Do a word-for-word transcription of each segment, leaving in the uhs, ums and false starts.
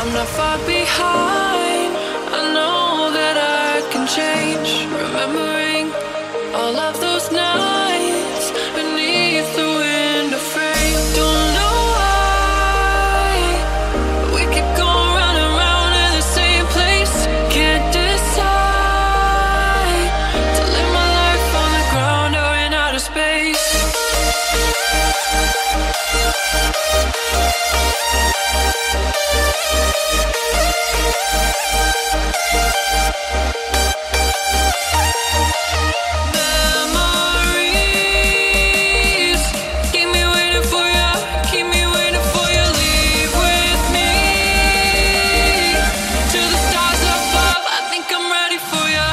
I'm not far behind. I know that I can change. Remembering all of those nights beneath the window frame. Don't know why we keep going round and round in the same place. Can't decide to live my life on the ground or in outer space. Memories keep me waiting for you, keep me waiting for you. Leave with me to the stars above. I think I'm ready for you.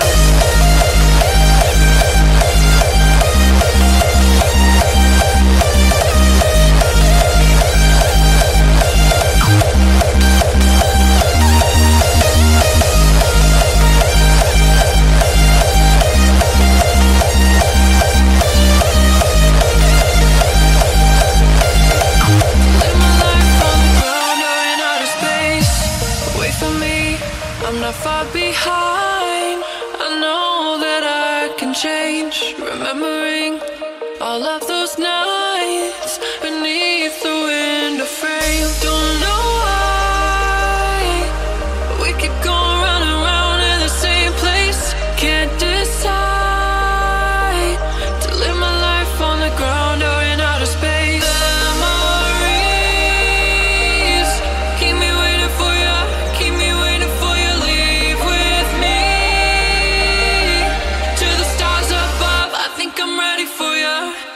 I'm not far behind. I know that I can change. Remembering all of those nights beneath the window frame. Don't know why we keep going round and round in the same place. Can't decide to live my life on the ground or in outer space. Memories keep me waiting for you, keep me waiting for you. Leave with me to the stars above. I think I'm ready for you.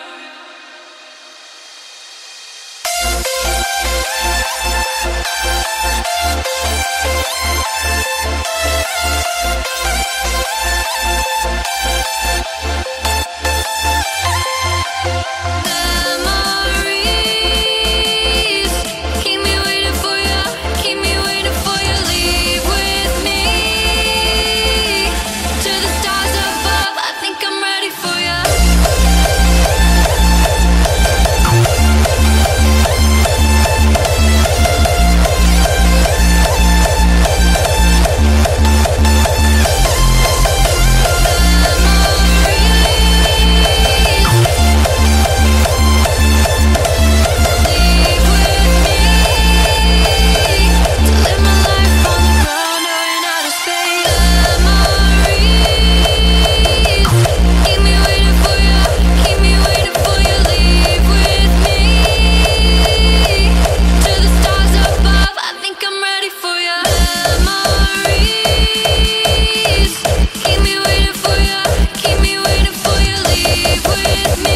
Memories keep me waiting for you, keep me waiting for you. Leave with me to the stars above. I think I'm ready for you. With me